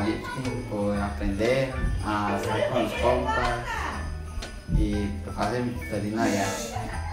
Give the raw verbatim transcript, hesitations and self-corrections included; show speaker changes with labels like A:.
A: salir, por aprender, a estar con los compas y pues, hacer feliz Navidad.